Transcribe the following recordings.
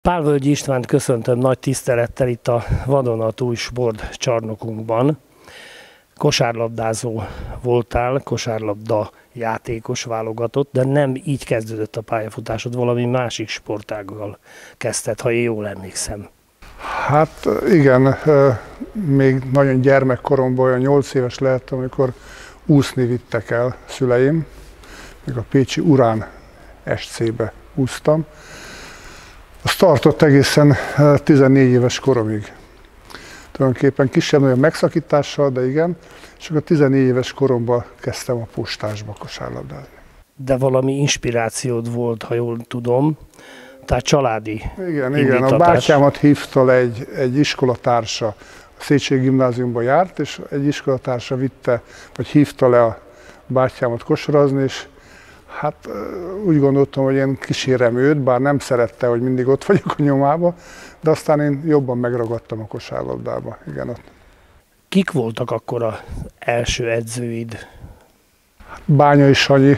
Pálvölgyi Istvánt köszöntöm nagy tisztelettel itt a vadonatúj sportcsarnokunkban. Kosárlabdázó voltál, kosárlabda játékos válogatott, de nem így kezdődött a pályafutásod, valami másik sportággal kezdted, ha én jól emlékszem. Hát igen, még nagyon gyermekkoromban, olyan 8 éves lehettem, amikor úszni vittek el szüleim, még a pécsi Urán SC-be úsztam. Az tartott egészen 14 éves koromig. Tulajdonképpen kisebb-nagyobb megszakítással, de igen, és akkor 14 éves koromban kezdtem a postásba kosárlabdázni. De valami inspirációd volt, ha jól tudom, tehát családi Igen, a bátyámat hívta le egy iskolatársa, a Széchenyi gimnáziumba járt, és egy iskolatársa vitte, vagy hívta le a bátyámat kosarazni, és hát úgy gondoltam, hogy én kísérem őt, bár nem szerette, hogy mindig ott vagyok a nyomába, de aztán én jobban megragadtam a kosárlabdába. Igen, ott. Kik voltak akkor az első edzőid? Bányai Sanyi,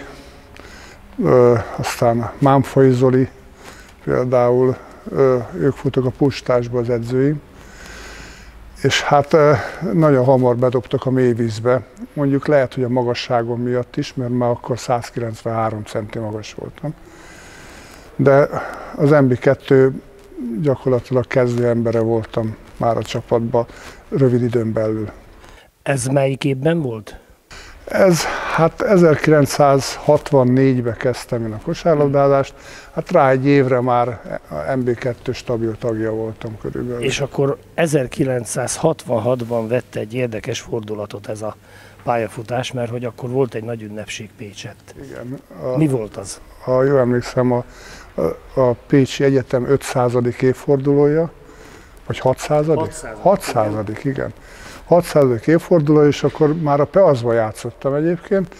aztán Mámfai Zoli, például ők voltak a postásba az edzőim, és hát nagyon hamar bedobtak a mélyvízbe. Mondjuk lehet, hogy a magasságom miatt is, mert már akkor 193 centi magas voltam. De az MB2 gyakorlatilag kezdő embere voltam már a csapatban rövid időn belül. Ez melyik évben volt? Ez hát 1964-ben kezdtem én a kosárlabdázást, hát rá egy évre már a MB2 stabil tagja voltam körülbelül. És akkor 1966-ban vette egy érdekes fordulatot ez a pályafutás, mert hogy akkor volt egy nagy ünnepség Pécsett. Igen. Mi volt az? Ha jól emlékszem, a Pécsi Egyetem 500. évfordulója, vagy 600. 600. Igen. 600. évforduló, és akkor már a Peaszba játszottam egyébként,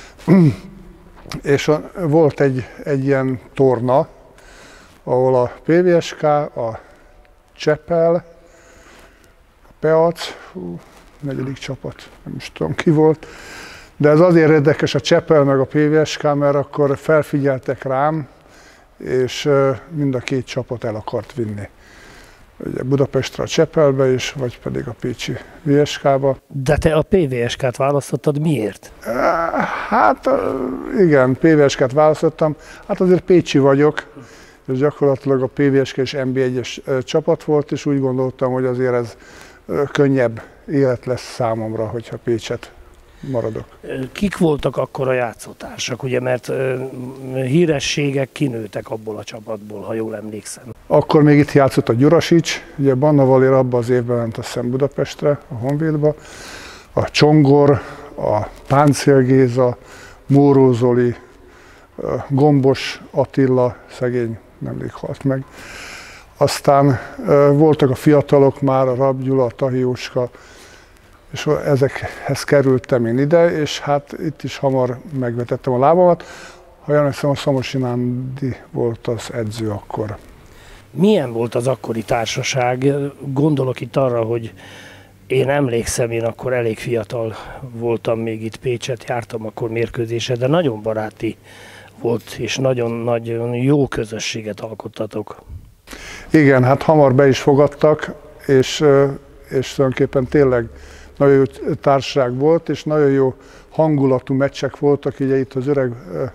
és volt egy ilyen torna, ahol a PVSK, a Csepel, a Peac, negyedik csapat, nem is tudom ki volt, de ez azért érdekes a Csepel meg a PVSK, mert akkor felfigyeltek rám, és mind a két csapat el akart vinni. Ugye Budapestre a Csepelbe is, vagy pedig a pécsi VSK-ba. De te a PVSK-t választottad miért? Hát igen, PVSK-t választottam. Hát azért pécsi vagyok, és gyakorlatilag a PVSK és MB1-es csapat volt, és úgy gondoltam, hogy azért ez könnyebb élet lesz számomra, hogyha Pécset maradok. Kik voltak akkor a játszótársak, ugye, mert hírességek kinőttek abból a csapatból, ha jól emlékszem. Akkor még itt játszott a Gyurasics, ugye Banna Valér abban az évben ment, azt hiszem, Budapestre, a Honvédba, a Csongor, a Páncél Géza, Móró Zoli, Gombos Attila, szegény nemrég halt meg. Aztán voltak a fiatalok már, a Rab Gyula, a Tahióska, és ezekhez kerültem én ide, és hát itt is hamar megvetettem a lábamat. Ha emlékszem, a Szamosi Nándi volt az edző akkor. Milyen volt az akkori társaság? Gondolok itt arra, hogy én emlékszem, én akkor elég fiatal voltam még itt Pécset, jártam akkor mérkőzésre, de nagyon baráti volt, és nagyon jó közösséget alkottatok. Igen, hát hamar be is fogadtak, és tulajdonképpen tényleg nagyon jó társaság volt, és nagyon jó hangulatú meccsek voltak, ugye itt az öreg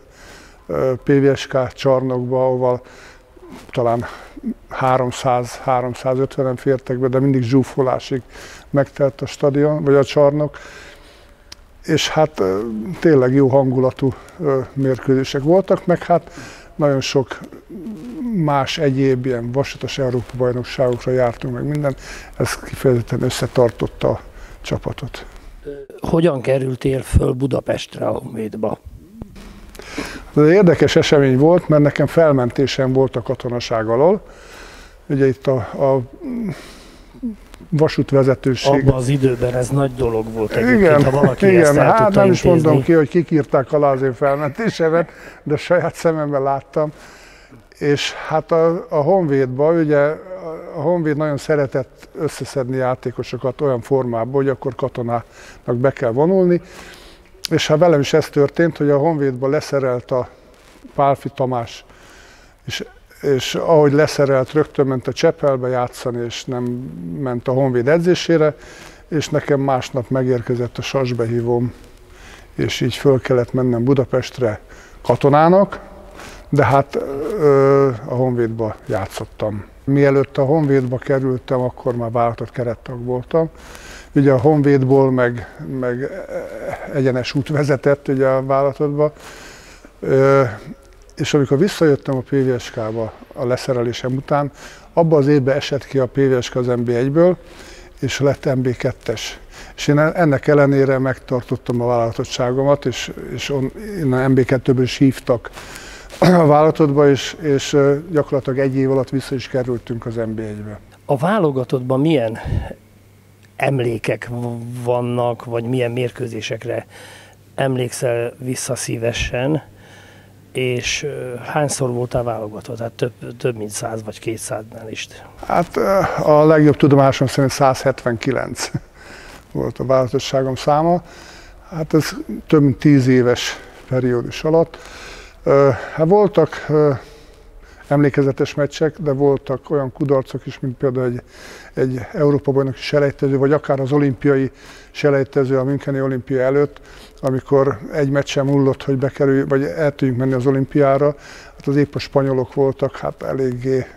PVSK csarnokban, ahol talán 300-350-en fértek be, de mindig zsúfolásig megtelt a stadion, vagy a csarnok. És hát tényleg jó hangulatú mérkőzések voltak, meg hát nagyon sok más egyéb ilyen vasutas Európa-bajnokságokra jártunk meg minden, ez kifejezetten összetartotta a csapatot. Hogyan kerültél föl Budapestre, a Honvédba? Ez egy érdekes esemény volt, mert nekem felmentésem volt a katonaság alól. Ugye itt a vasútvezetőség. Abban az időben ez nagy dolog volt egyébként, igen, ha valaki igen, ezt el hát tudta nem is intézni. mondom ki, hogy kik írták alá az én felmentésemet, de saját szememben láttam. És hát a Honvédban, ugye a Honvéd nagyon szeretett összeszedni játékosokat olyan formában, hogy akkor katonának be kell vonulni. És hát velem is ez történt, hogy a Honvédban leszerelt a Pálfi Tamás, és és ahogy leszerelt, rögtön ment a Csepelbe játszani, és nem ment a Honvéd edzésére, és nekem másnap megérkezett a sasbehívóm, és így föl kellett mennem Budapestre katonának, de hát a Honvédba játszottam. Mielőtt a Honvédba kerültem, akkor már válogatott kerettag voltam. Ugye a Honvédból meg egyenes út vezetett ugye a válogatottba, és amikor visszajöttem a PVSK-ba a leszerelésem után, abban az évben esett ki a PVSK az NB1-ből, és lett NB2-es. És én ennek ellenére megtartottam a válogatottságomat, és innen NB2-ből is hívtak a válogatottba, és gyakorlatilag egy év alatt vissza is kerültünk az NB1-be. A válogatottban milyen emlékek vannak, vagy milyen mérkőzésekre emlékszel vissza szívesen, és hányszor voltál válogatott? Hát több mint 100 vagy 200-nál is. Hát a legjobb tudomásom szerint 179 volt a válogatottságom száma. Hát ez több mint 10 éves periódus alatt. Hát voltak emlékezetes meccsek, de voltak olyan kudarcok is, mint például egy Európa-bajnoki selejtező, vagy akár az olimpiai selejtező a Müncheni olimpia előtt, amikor egy meccsen múlott, hogy bekerülj, vagy el tudjunk menni az olimpiára. Hát az épp a spanyolok voltak, hát eléggé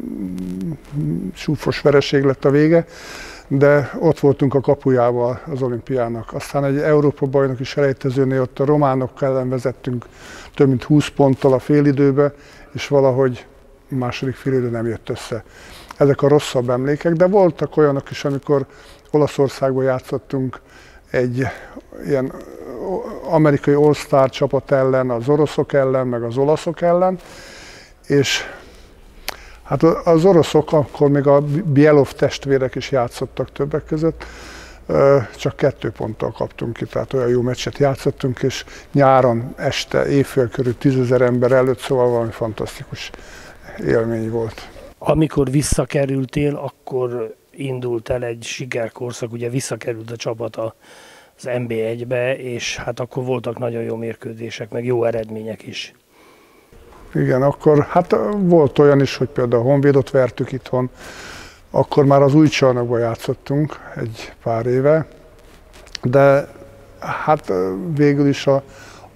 súfos vereség lett a vége, de ott voltunk a kapujával az olimpiának. Aztán egy Európa-bajnoki selejtezőnél ott a románok ellen vezettünk több mint 20 ponttal a félidőbe, és valahogy a második félidő nem jött össze. Ezek a rosszabb emlékek, de voltak olyanok is, amikor Olaszországban játszottunk egy ilyen amerikai All-Star csapat ellen, az oroszok ellen, meg az olaszok ellen, és hát az oroszok, akkor még a Bielov testvérek is játszottak többek között, csak 2 ponttal kaptunk ki, tehát olyan jó meccset játszottunk, és nyáron este, éjfél körül 10 000 ember előtt, szóval valami fantasztikus élmény volt. Amikor visszakerültél, akkor indult el egy sikerkorszak, ugye visszakerült a csapat az NB1-be, és hát akkor voltak nagyon jó mérkőzések, meg jó eredmények is. Igen, akkor hát volt olyan is, hogy például a Honvédot vertük itthon, akkor már az új csarnokban játszottunk egy pár éve, de hát végül is a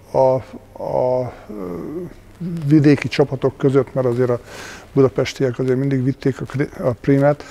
vidéki csapatok között, mert azért a budapestiek azért mindig vitték a primet,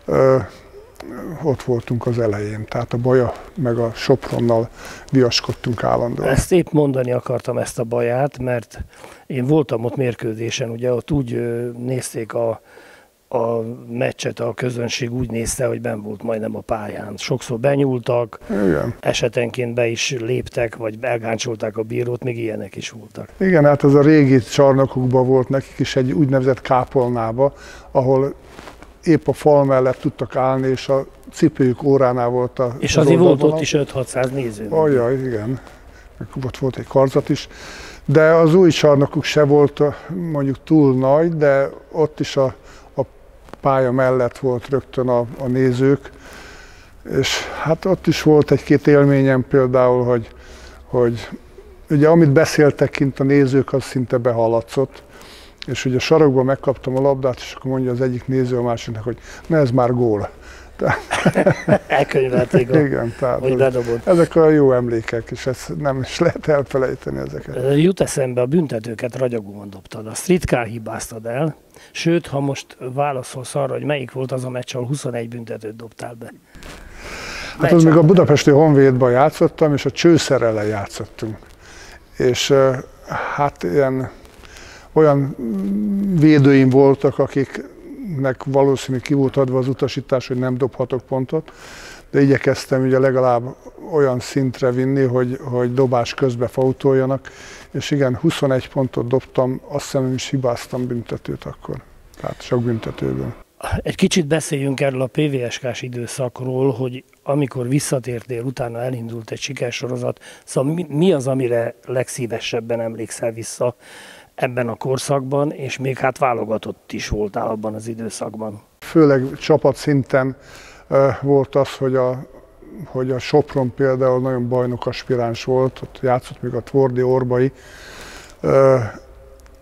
ott voltunk az elején, tehát a Baja meg a Sopronnal viaskodtunk állandóan. Ezt épp mondani akartam, ezt a Baját, mert én voltam ott mérkőzésen, ugye ott úgy nézték a meccset, a közönség úgy nézte, hogy benn volt majdnem a pályán. Sokszor benyúltak, igen. Esetenként be is léptek, vagy elgáncsolták a bírót, még ilyenek is voltak. Igen, hát ez a régi csarnokukban volt nekik is egy úgynevezett kápolnába, ahol épp a fal mellett tudtak állni, és a cipőjük óránál volt a... És azért volt ott is 5-600 néző. Ajaj, igen. Ott volt egy karzat is. De az új csarnokuk se volt mondjuk túl nagy, de ott is a pálya mellett volt rögtön a nézők. És hát ott is volt egy-két élményem például, hogy ugye amit beszéltek kint a nézők, az szinte behallatszott. És ugye a sarokban megkaptam a labdát, és akkor mondja az egyik néző a másiknak, hogy na ez már gól. Elkönyvelték, igen, hogy bedobod. Ezek a jó emlékek, és ezt nem is lehet elfelejteni ezeket. Jut eszembe, a büntetőket ragyogóan dobtad, azt ritkán hibáztad el, sőt, ha most válaszolsz arra, hogy melyik volt az a meccs, ahol 21 büntetőt dobtál be. Hát az még a budapesti Honvédban játszottam, és a Csőszer ellen játszottunk. És hát olyan védőim voltak, akiknek valószínűleg ki volt adva az utasítás, hogy nem dobhatok pontot, de igyekeztem ugye legalább olyan szintre vinni, hogy dobás közben fautoljanak, és igen, 21 pontot dobtam, azt hiszem, nem is hibáztam büntetőt akkor, tehát sok büntetőből. Egy kicsit beszéljünk erről a PVSK-s időszakról, hogy amikor visszatértél, utána elindult egy sikersorozat, szóval mi az, amire legszívesebben emlékszel vissza ebben a korszakban, és még hát válogatott is voltál abban az időszakban? Főleg csapatszinten volt az, hogy a Sopron például nagyon bajnokaspiráns volt, ott játszott még a Tvordi Orbai,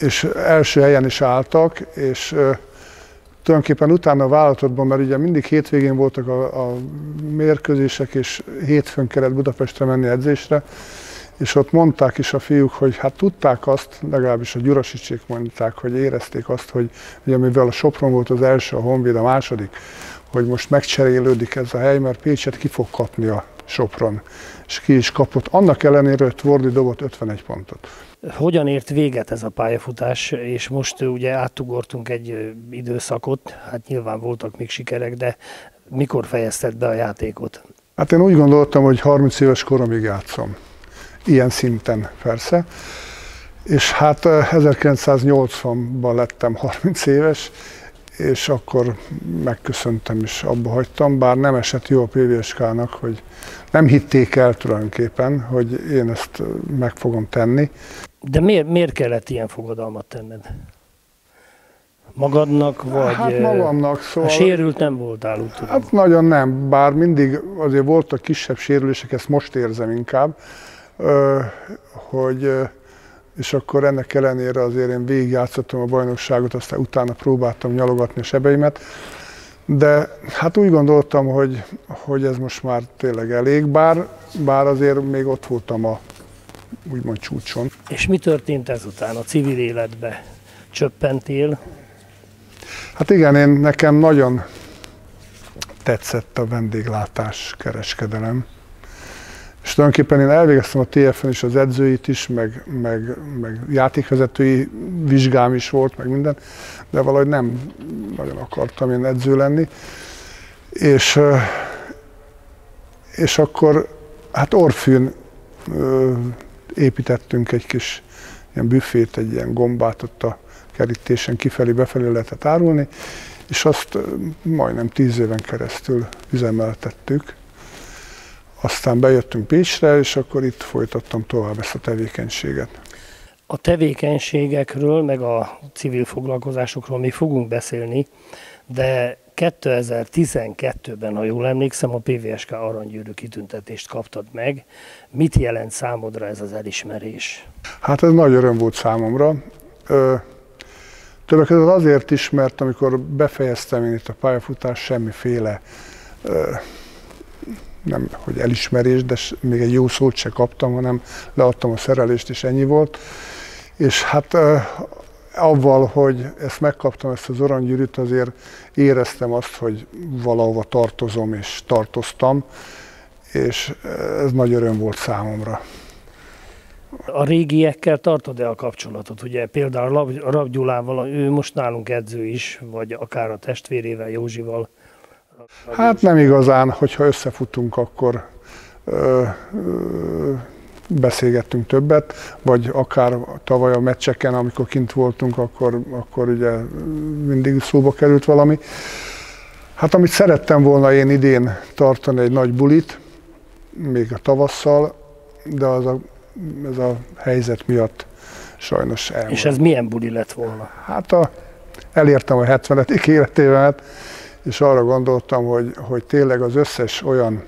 és első helyen is álltak, és tulajdonképpen utána a vállalatodban, mert ugye mindig hétvégén voltak a mérkőzések, és hétfőn kellett Budapestre menni edzésre, és ott mondták is a fiúk, hogy hát tudták azt, legalábbis a Gyurasicsék mondták, hogy érezték azt, hogy ugye mivel a Sopron volt az első, a Honvéd a második, hogy most megcserélődik ez a hely, mert Pécset ki fog kapni a Sopron, és ki is kapott. Annak ellenére, hogy Tvordi dobott 51 pontot. Hogyan ért véget ez a pályafutás, és most ugye átugortunk egy időszakot, hát nyilván voltak még sikerek, de mikor fejezted be a játékot? Hát én úgy gondoltam, hogy 30 éves koromig játszom. Ilyen szinten persze. És hát 1980-ban lettem 30 éves, és akkor megköszöntem és abba hagytam, bár nem esett jó a PVSK-nak, hogy nem hitték el tulajdonképpen, hogy én ezt meg fogom tenni. De miért kellett ilyen fogadalmat tenned? Magadnak, vagy hát magamnak, szóval... Sérült nem voltál, úgy tudom. Hát nagyon nem, bár mindig azért voltak kisebb sérülések, ezt most érzem inkább, hogy... És akkor ennek ellenére azért én végigjátszottam a bajnokságot, aztán utána próbáltam nyalogatni a sebeimet. De hát úgy gondoltam, hogy ez most már tényleg elég, bár azért még ott voltam a úgymond csúcson. És mi történt ezután a civil életbe? Csöppentél? Hát igen, nekem nagyon tetszett a vendéglátás kereskedelem. És tulajdonképpen én elvégeztem a TF-en is az edzőit is, meg játékvezetői vizsgám is volt, meg minden, de valahogy nem nagyon akartam én edző lenni. És akkor hát Orfűn építettünk egy kis ilyen büfét, egy ilyen gombát ott a kerítésen kifelé-befelé lehetett árulni, és azt majdnem 10 éven keresztül üzemeltettük. Aztán bejöttünk Pécsre, és akkor itt folytattam tovább ezt a tevékenységet. A tevékenységekről, meg a civil foglalkozásokról még fogunk beszélni, de 2012-ben, ha jól emlékszem, a PVSK aranygyűrű kitüntetést kaptad meg. Mit jelent számodra ez az elismerés? Hát ez nagy öröm volt számomra. Többek között azért is, mert amikor befejeztem én itt a pályafutást, semmiféle nem hogy elismerés, de még egy jó szót se kaptam, hanem leadtam a szerelést, és ennyi volt. És hát avval, hogy ezt megkaptam, ezt az aranygyűrűt, azért éreztem azt, hogy valahova tartozom, és tartoztam, és ez nagy öröm volt számomra. A régiekkel tartod-e a kapcsolatot? Ugye például Rabb Gyulával, ő most nálunk edző is, vagy akár a testvérével, Józsival? Hát nem igazán, hogyha összefutunk, akkor beszélgettünk többet, vagy akár tavaly a meccseken, amikor kint voltunk, akkor ugye mindig szóba került valami. Hát amit szerettem volna én idén tartani egy nagy bulit, még a tavasszal, de ez a helyzet miatt sajnos elmaradt. És ez milyen buli lett volna? Hát elértem a 70. életévemet, és arra gondoltam, hogy tényleg az összes olyan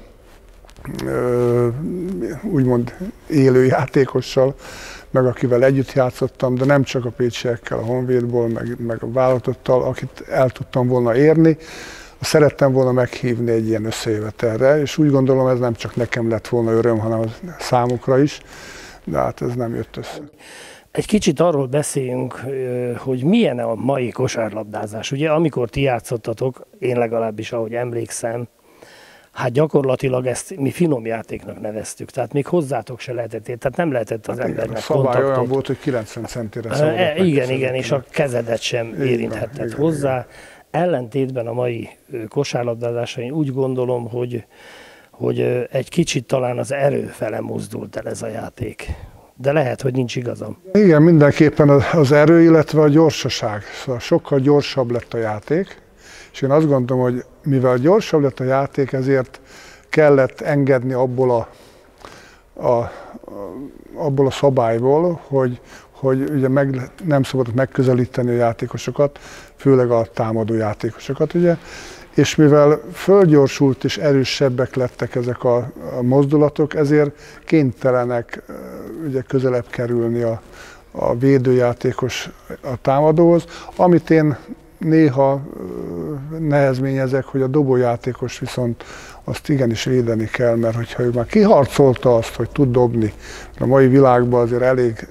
úgymond élő játékossal, meg akivel együtt játszottam, de nem csak a pécsiekkel, a Honvédból, meg a vállalatottal, akit el tudtam volna érni, szerettem volna meghívni egy ilyen összejövetelre, és úgy gondolom, ez nem csak nekem lett volna öröm, hanem a számukra is, de hát ez nem jött össze. Egy kicsit arról beszéljünk, hogy milyen a mai kosárlabdázás. Ugye amikor ti játszottatok, én legalábbis ahogy emlékszem, hát gyakorlatilag ezt mi finom játéknak neveztük, tehát még hozzátok se lehetett, tehát nem lehetett az embernek kontaktot. A szabály olyan volt, hogy 90 centire szabadott. Igen, és a kezedet sem érinthetted hozzá. Ellentétben a mai kosárlabdázásra én úgy gondolom, hogy egy kicsit talán az erő fele mozdult el ez a játék. De lehet, hogy nincs igazam. Igen, mindenképpen az erő, illetve a gyorsaság. Szóval sokkal gyorsabb lett a játék, és én azt gondolom, hogy mivel gyorsabb lett a játék, ezért kellett engedni abból a szabályból, hogy ugye nem szabad megközelíteni a játékosokat, főleg a támadó játékosokat, ugye. És mivel fölgyorsult és erősebbek lettek ezek a mozdulatok, ezért kénytelenek ugye közelebb kerülni a védőjátékos a támadóhoz. Amit én néha nehezményezek, hogy a dobójátékos viszont azt igenis védeni kell, mert hogyha ő már kiharcolta azt, hogy tud dobni, a mai világban azért elég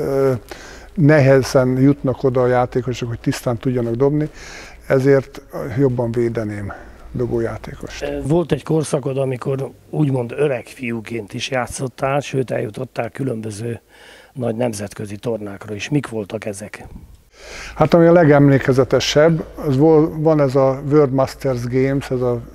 nehezen jutnak oda a játékosok, hogy tisztán tudjanak dobni, ezért jobban védeném dobójátékost. Volt egy korszakod, amikor úgymond öreg fiúként is játszottál, sőt eljutottál különböző nagy nemzetközi tornákra is. Mik voltak ezek? Hát ami a legemlékezetesebb, van ez a World Masters Games, ez a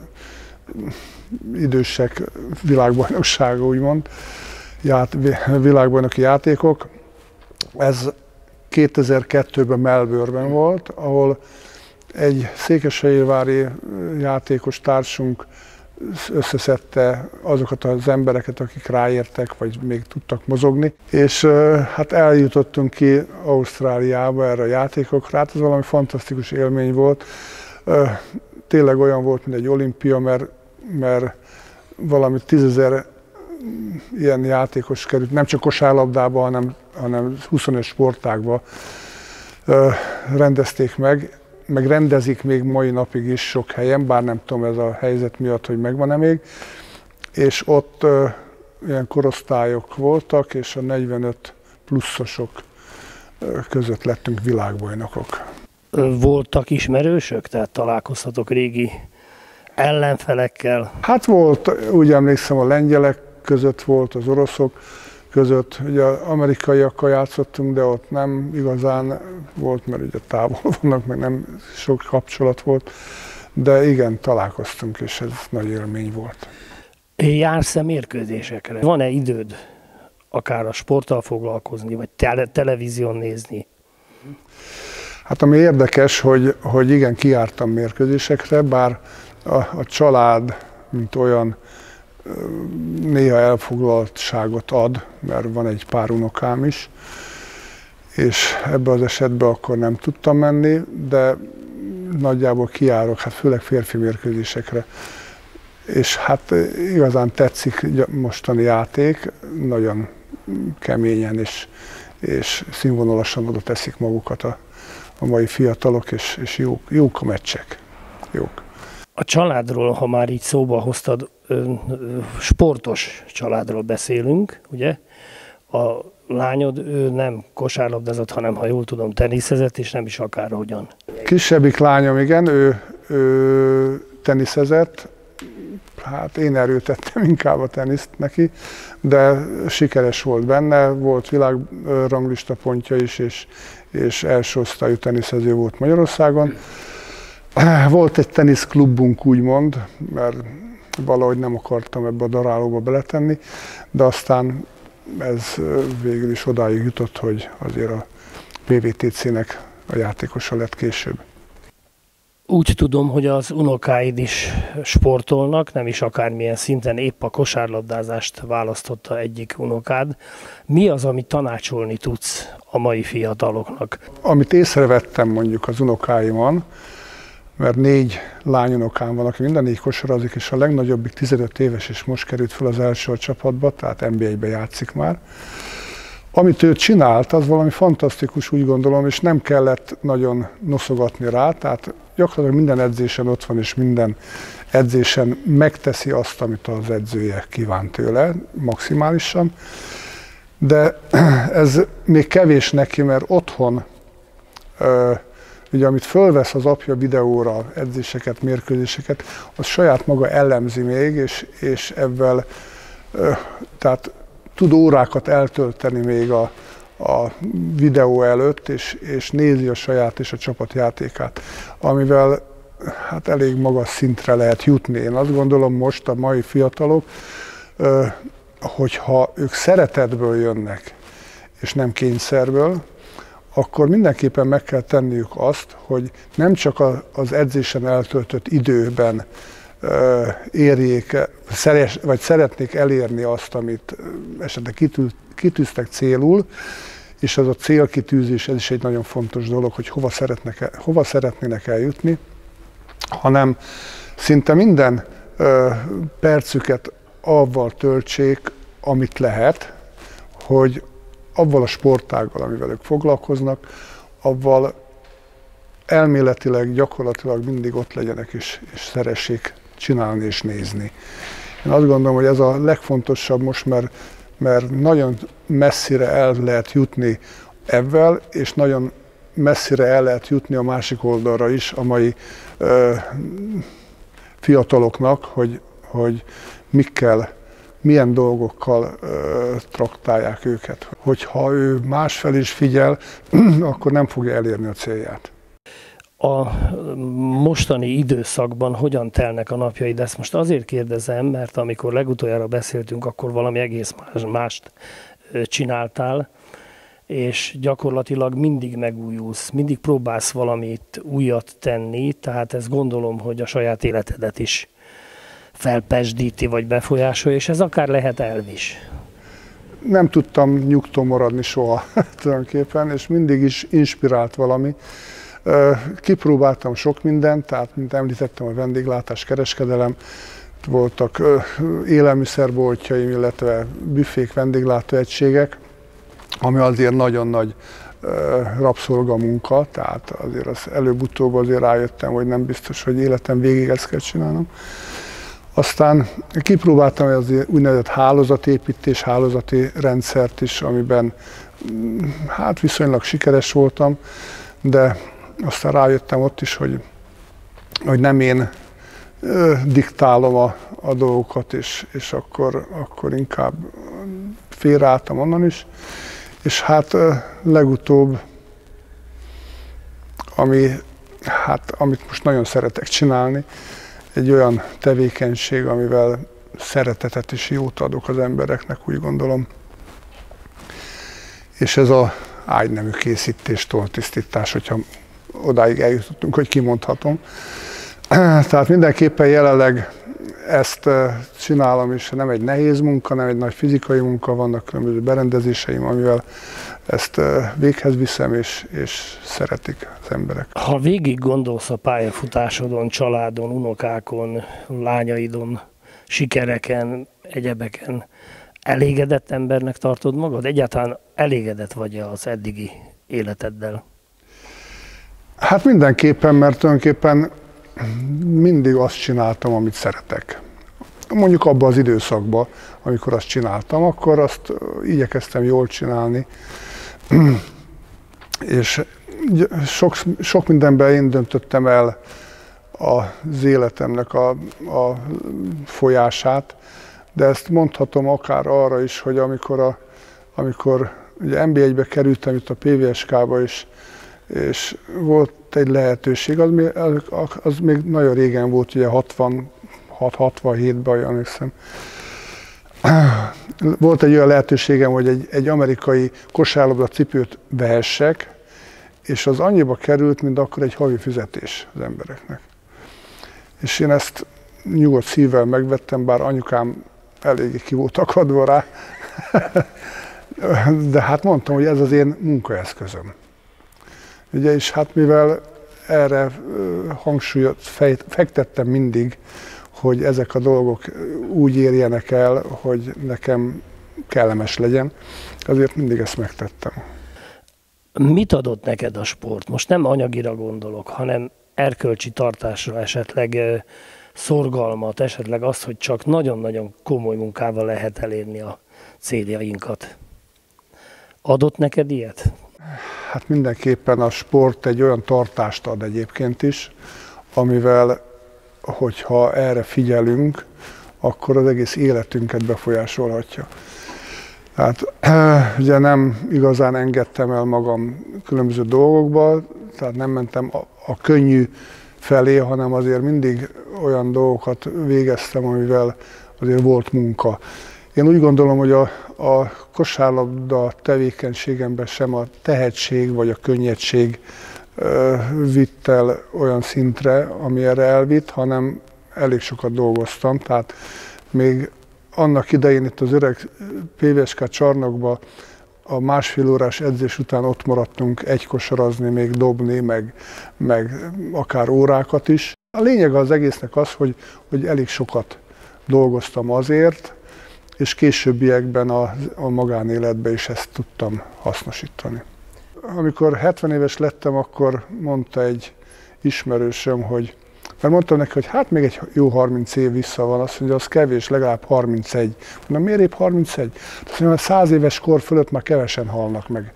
idősek világbajnoksága, úgymond, világbajnoki játékok. Ez 2002-ben Melbourne-ben volt, ahol egy székesfehérvári játékos társunk összeszedte azokat az embereket, akik ráértek, vagy még tudtak mozogni, és hát eljutottunk ki Ausztráliába erre a játékokra, hát ez valami fantasztikus élmény volt. Tényleg olyan volt, mint egy olimpia, mert valami 10 000 ilyen játékos került, nem csak kosárlabdába, hanem 25 sportágba rendezték meg rendezik még mai napig is sok helyen, bár nem tudom ez a helyzet miatt, hogy megvan-e még, és ott ilyen korosztályok voltak, és a 45 pluszosok között lettünk világbajnokok. Voltak ismerősök, tehát találkoztatok régi ellenfelekkel? Hát volt, úgy emlékszem, a lengyelek között volt, az oroszok között, ugye amerikaiakkal játszottunk, de ott nem igazán volt, mert ugye távol vannak, meg nem sok kapcsolat volt, de igen, találkoztunk, és ez nagy élmény volt. Jársz-e mérkőzésekre? Van-e időd akár a sporttal foglalkozni, vagy televízión nézni? Hát ami érdekes, hogy igen, kijártam mérkőzésekre, bár a család, mint olyan, néha elfoglaltságot ad, mert van egy pár unokám is, és ebben az esetben akkor nem tudtam menni, de nagyjából kijárok, hát főleg férfi mérkőzésekre. És hát igazán tetszik mostani játék, nagyon keményen és színvonalasan oda teszik magukat a mai fiatalok, és jók a meccsek. Jók. A családról, ha már így szóba hoztad, sportos családról beszélünk, ugye? A lányod, ő nem kosárlabdázott, hanem, ha jól tudom, teniszezett, és nem is akárhogyan. Kisebbik lányom, igen, ő teniszezett, hát én erőtettem inkább a teniszt neki, de sikeres volt benne, volt világranglista pontja is, és első osztályú teniszező volt Magyarországon. Volt egy teniszklubunk, úgymond, mert valahogy nem akartam ebbe a darálóba beletenni, de aztán ez végül is odáig jutott, hogy azért a PVTC-nek a játékosa lett később. Úgy tudom, hogy az unokáid is sportolnak, nem is akármilyen szinten, épp a kosárlabdázást választotta egyik unokád. Mi az, amit tanácsolni tudsz a mai fiataloknak? Amit észrevettem mondjuk az unokáimon, mert 4 lányunokám van, aki mind a 4 kosarazik, és a legnagyobbik 15 éves, és most került fel az első a csapatba, tehát NBA-be játszik már. Amit ő csinált, az valami fantasztikus, úgy gondolom, és nem kellett nagyon noszogatni rá, tehát gyakorlatilag minden edzésen ott van, és minden edzésen megteszi azt, amit az edzője kíván tőle, maximálisan. De ez még kevés neki, mert otthon, ugye amit fölvesz az apja videóra, edzéseket, mérkőzéseket, az saját maga elemzi még, és ebben tehát tud órákat eltölteni még a videó előtt, és nézi a saját és a csapat játékát, amivel hát elég magas szintre lehet jutni. Én azt gondolom most a mai fiatalok, hogyha ők szeretetből jönnek, és nem kényszerből, akkor mindenképpen meg kell tenniük azt, hogy nem csak az edzésen eltöltött időben érjék, vagy szeretnék elérni azt, amit esetleg kitűztek célul, és az a célkitűzés, ez is egy nagyon fontos dolog, hogy hova szeretnének eljutni, hanem szinte minden percüket avval töltsék, amit lehet, hogy avval a sportággal, amivel ők foglalkoznak, avval elméletileg, gyakorlatilag mindig ott legyenek és szeressék csinálni és nézni. Én azt gondolom, hogy ez a legfontosabb most, mert nagyon messzire el lehet jutni ebben, és nagyon messzire el lehet jutni a másik oldalra is a mai fiataloknak, hogy milyen dolgokkal traktálják őket. Hogyha ő másfelé is figyel, akkor nem fogja elérni a célját. A mostani időszakban hogyan telnek a napjaid? Ezt most azért kérdezem, mert amikor legutoljára beszéltünk, akkor valami egész mást csináltál, és gyakorlatilag mindig megújulsz, mindig próbálsz valamit újat tenni, tehát ezt gondolom, hogy a saját életedet is felpezsdíti vagy befolyásolja, és ez akár lehet elv is. Nem tudtam nyugton maradni soha tulajdonképpen, és mindig is inspirált valami. Kipróbáltam sok mindent, tehát mint említettem, a vendéglátás, kereskedelem, voltak élelmiszerboltjaim, illetve büfék, vendéglátóegységek, ami azért nagyon nagy rabszolgamunka, tehát azért az előbb-utóbb azért rájöttem, hogy nem biztos, hogy életem végig ezt kell csinálnom. Aztán kipróbáltam az úgynevezett hálózatépítés, hálózati rendszert is, amiben hát viszonylag sikeres voltam, de aztán rájöttem ott is, hogy nem én diktálom a dolgokat, és akkor inkább félreálltam onnan is. És hát legutóbb, amit most nagyon szeretek csinálni, egy olyan tevékenység, amivel szeretetet és jót adok az embereknek, úgy gondolom. És ez az ágynemű készítés, tolltisztítás, hogyha odáig eljutottunk, hogy kimondhatom. Tehát mindenképpen jelenleg ezt csinálom, és nem egy nehéz munka, nem egy nagy fizikai munka, vannak különböző berendezéseim, amivel ezt véghez viszem, és szeretik az emberek. Ha végig gondolsz a pályafutásodon, családon, unokákon, lányaidon, sikereken, egyebeken, elégedett embernek tartod magad? Egyáltalán elégedett vagy az eddigi életeddel? Hát mindenképpen, mert tulajdonképpen mindig azt csináltam, amit szeretek. Mondjuk abban az időszakban, amikor azt csináltam, akkor azt igyekeztem jól csinálni. És sok mindenben én döntöttem el az életemnek a folyását, de ezt mondhatom akár arra is, hogy amikor ugye NB1-be kerültem itt a PVSK-ba, és volt egy lehetőség, az még nagyon régen volt, ugye 66-67-ben, olyan hiszem. Volt egy olyan lehetőségem, hogy egy amerikai kosárlabda cipőt vehessek, és az annyiba került, mint akkor egy havi fizetés az embereknek. És én ezt nyugodt szívvel megvettem, bár anyukám eléggé ki volt akadva rá. De hát mondtam, hogy ez az én munkaeszközöm. Ugye, és hát mivel erre hangsúlyot fektettem mindig, hogy ezek a dolgok úgy érjenek el, hogy nekem kellemes legyen, azért mindig ezt megtettem. Mit adott neked a sport? Most nem anyagira gondolok, hanem erkölcsi tartásra, esetleg szorgalmat, esetleg az, hogy csak nagyon-nagyon komoly munkával lehet elérni a céljainkat. Adott neked ilyet? Hát mindenképpen a sport egy olyan tartást ad egyébként is, amivel, hogyha erre figyelünk, akkor az egész életünket befolyásolhatja. Tehát ugye nem igazán engedtem el magam különböző dolgokba, tehát nem mentem a könnyű felé, hanem azért mindig olyan dolgokat végeztem, amivel azért volt munka. Én úgy gondolom, hogy a kosárlabda tevékenységemben sem a tehetség vagy a könnyedség vitt el olyan szintre, ami erre elvitt, hanem elég sokat dolgoztam. Tehát még annak idején itt az öreg PVSK csarnokban a másfél órás edzés után ott maradtunk kosarazni, még dobni, meg akár órákat is. A lényeg az egésznek az, hogy elég sokat dolgoztam azért, és későbbiekben a magánéletben is ezt tudtam hasznosítani. Amikor 70 éves lettem, akkor mondta egy ismerősöm, mert mondtam neki, hogy hát még egy jó 30 év vissza van, azt mondja, az kevés, legalább 31. Mondom, miért épp 31? Azt mondja, 100 éves kor fölött már kevesen halnak meg.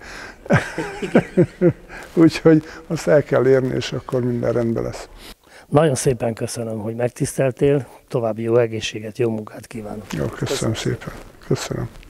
Úgyhogy azt el kell érni, és akkor minden rendben lesz. Nagyon szépen köszönöm, hogy megtiszteltél, további jó egészséget, jó munkát kívánok. Jó, köszönöm szépen. Köszönöm.